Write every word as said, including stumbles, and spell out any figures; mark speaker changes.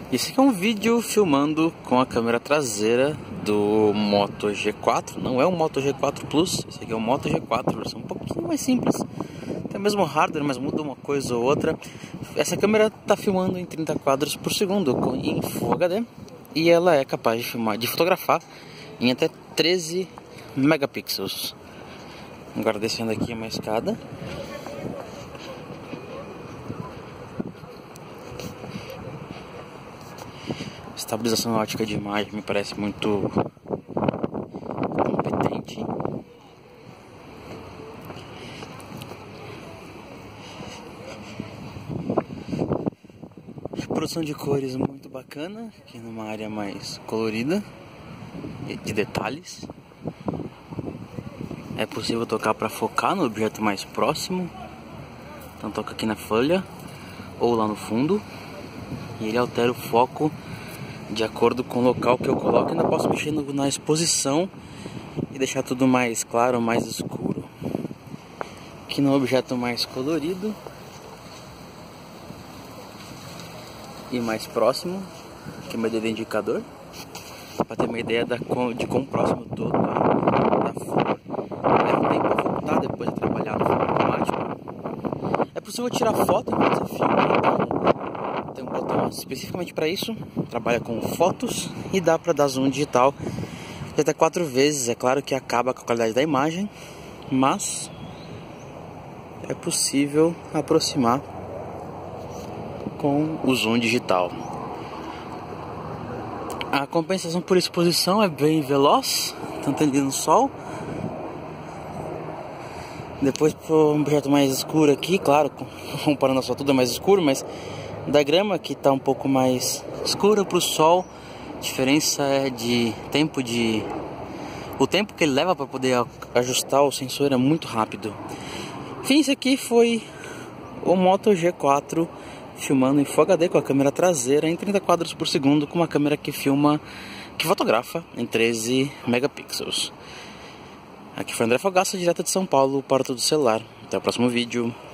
Speaker 1: Esse aqui é um vídeo filmando com a câmera traseira do Moto G quatro. Não é o Moto G quatro Plus, esse aqui é o Moto G quatro, versão um pouquinho mais simples. Tem o mesmo hardware, mas muda uma coisa ou outra. Essa câmera está filmando em trinta quadros por segundo com em Full H D e ela é capaz de filmar, de fotografar em até treze megapixels. Agora descendo aqui uma escada. Estabilização ótica de imagem me parece muito competente. Produção de cores muito bacana, aqui numa área mais colorida, de detalhes. É possível tocar para focar no objeto mais próximo. Então toca aqui na folha ou lá no fundo e ele altera o foco de acordo com o local que eu coloco. Ainda posso mexer no, na exposição e deixar tudo mais claro, mais escuro. Aqui no objeto mais colorido e mais próximo, aqui é meu dedo indicador, para ter uma ideia da, de quão próximo eu tô da, da flor. Leva um tempo para voltar depois de trabalhar no foco automático. É possível tirar foto enquanto você filma, então tem um botão especificamente para isso. Trabalha com fotos e dá para dar zoom digital de até quatro vezes. É claro que acaba com a qualidade da imagem, mas é possível aproximar com o zoom digital. A compensação por exposição é bem veloz, tanto ali no sol. Depois para um objeto mais escuro aqui, claro, comparando a só tudo é mais escuro, mas da grama que está um pouco mais escura para o sol, a diferença é de tempo de... O tempo que ele leva para poder ajustar o sensor é muito rápido. Enfim, esse aqui foi o Moto G quatro filmando em Full H D com a câmera traseira em trinta quadros por segundo, com uma câmera que filma, que fotografa em treze megapixels. Aqui foi André Fogaça, direto de São Paulo para o Tudo Celular. Até o próximo vídeo.